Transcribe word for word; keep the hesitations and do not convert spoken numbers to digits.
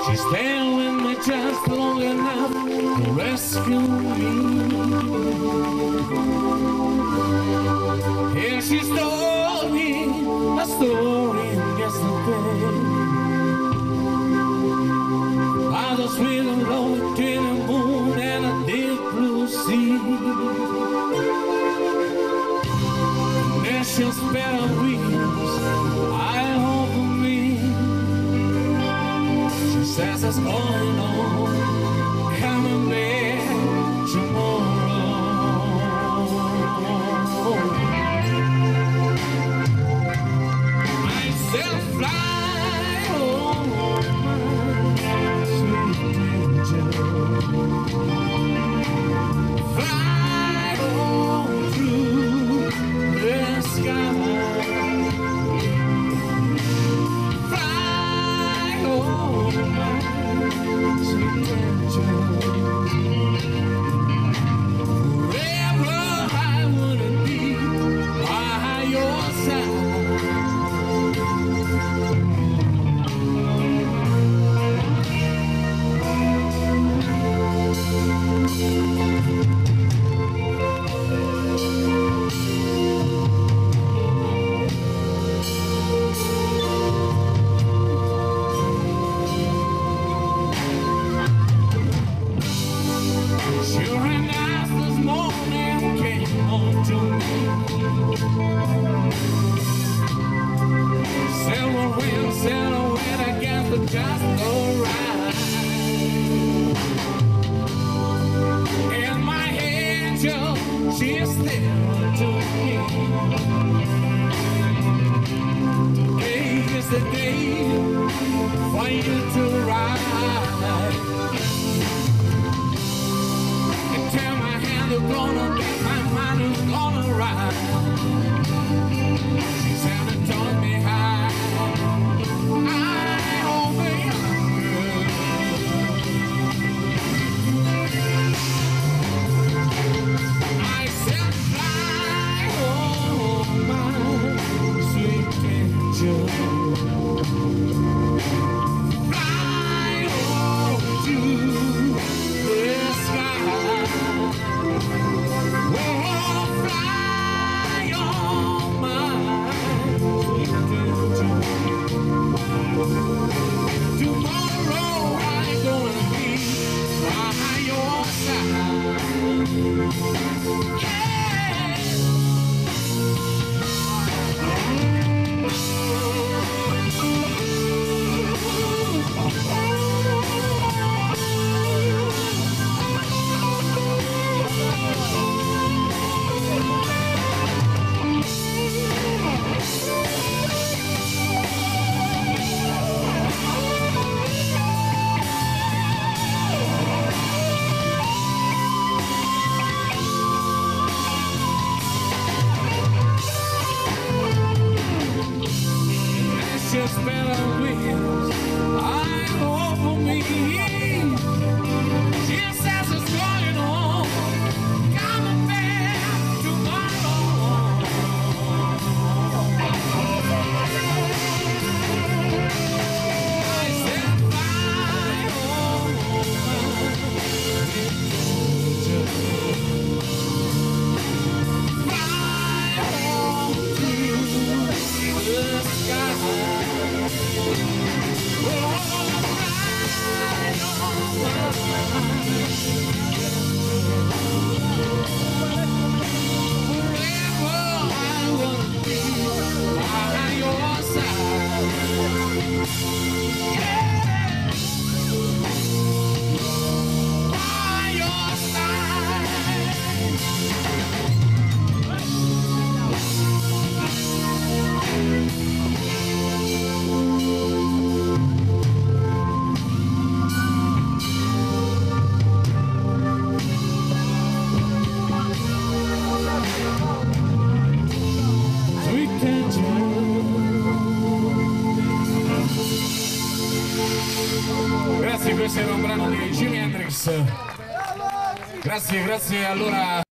She stayed with me just long enough to rescue me. Here she told me a story yesterday about the sweet and lonely twin and moon and a deep blue sea. And there she'll spread her wings high over me. She says it's going on, coming back tomorrow. I said fly home, sweet angel. Fly on through the sky. Fly home, my sweet angel. Forever I wanna be by your side. Sure enough, this morning came home to me. Silver wheels, silhouette against the just alright. And my angel, she's still to me. Today is the day for you to ride. Tell my hand is gonna be, my mind is gonna ride. She said and told me how I over yonder. I said fly home, my sweet angel. Fly home to the sky. Tomorrow I'm gonna be by your side. Yeah. Just better wheels, I hope for me. She says it's going on, coming back tomorrow. I said fly home, fly home to the sky. Grazie, questo era un brano di Jimi Hendrix. Grazie, grazie allora.